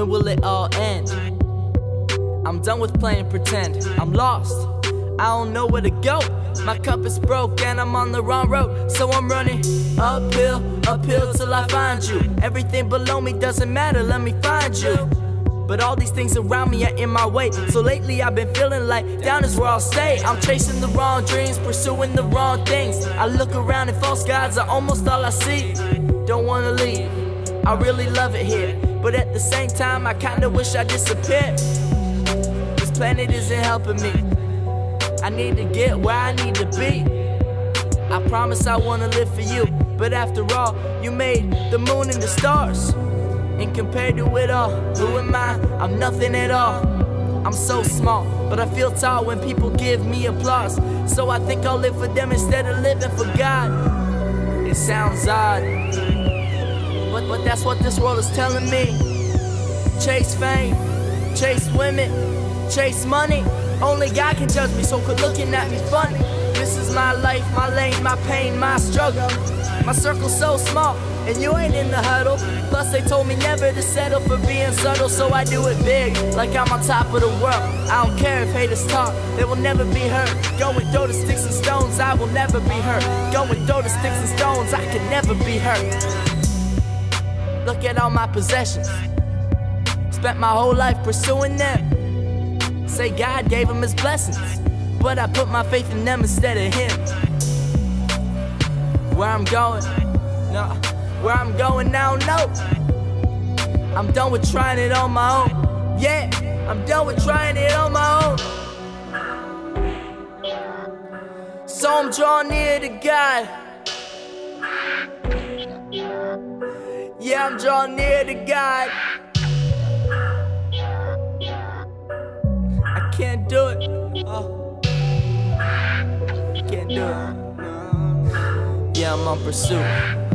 will it all end? I'm done with playing pretend. I'm lost, I don't know where to go. My compass broke and I'm on the wrong road. So I'm running uphill, uphill till I find you. Everything below me doesn't matter, let me find you. But all these things around me are in my way. So lately I've been feeling like down is where I'll stay. I'm chasing the wrong dreams, pursuing the wrong things. I look around and false gods are almost all I see. Don't wanna leave, I really love it here. But at the same time I kinda wish I disappeared. This planet isn't helping me, I need to get where I need to be. I promise I wanna live for you, but after all, you made the moon and the stars. And compared to it all, who am I? I'm nothing at all. I'm so small, but I feel tall when people give me applause. So I think I'll live for them instead of living for God. It sounds odd, but that's what this world is telling me. Chase fame, chase women, chase money. Only God can judge me, so quit looking at me funny. This is my life, my lane, my pain, my struggle. My circle's so small, and you ain't in the huddle. Plus they told me never to settle for being subtle, so I do it big, like I'm on top of the world. I don't care if haters talk, they will never be hurt. Going through the sticks and stones, I will never be hurt. Going through the sticks and stones, I can never be hurt. Look at all my possessions, spent my whole life pursuing them. Say God gave him his blessings, but I put my faith in them instead of him. Where I'm going, no, where I'm going, I don't know. I'm done with trying it on my own. Yeah, I'm done with trying it on my own. So I'm drawing near to God. Yeah, I'm drawing near to God. I can't do it. Oh, can't do it. Yeah, I'm on pursuit.